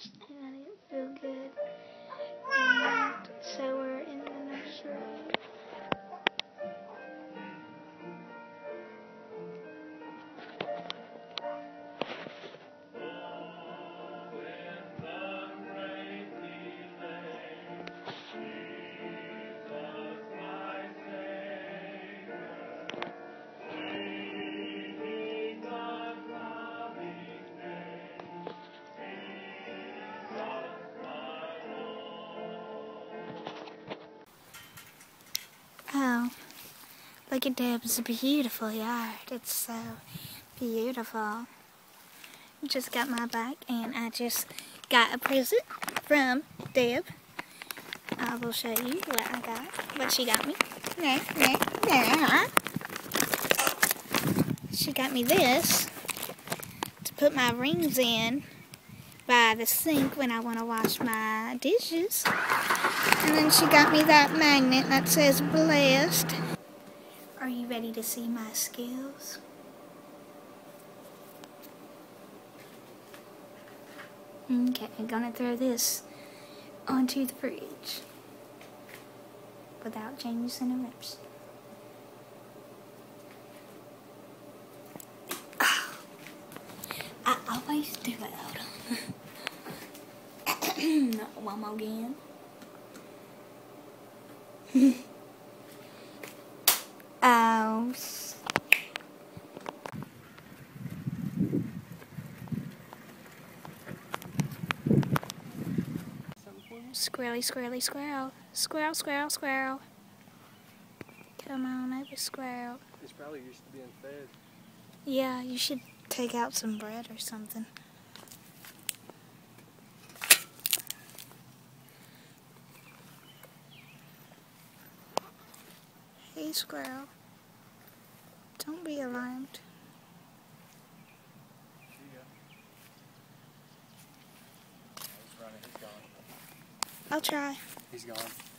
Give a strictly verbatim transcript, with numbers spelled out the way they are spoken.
and I didn't feel good. And so we're in the nursery. Oh, look at Deb's beautiful yard. It's so beautiful. Just got my bike and I just got a present from Deb. I will show you what I got, what she got me. She got me this to put my rings in by the sink when I want to wash my dishes. And then she got me that magnet that says blessed. Are you ready to see my skills? Okay, I'm gonna throw this onto the fridge without changing the rips. Oh, I always do it. Hold on. One more again. Oh. Squirrely, squirrely, squirrel. Squirrel, squirrel, squirrel. Come on over, squirrel. It's probably used to being fed. Yeah, you should take out some bread or something. Hey, squirrel. Don't be alarmed. Yeah. He's running. He's gone. I'll try. He's gone.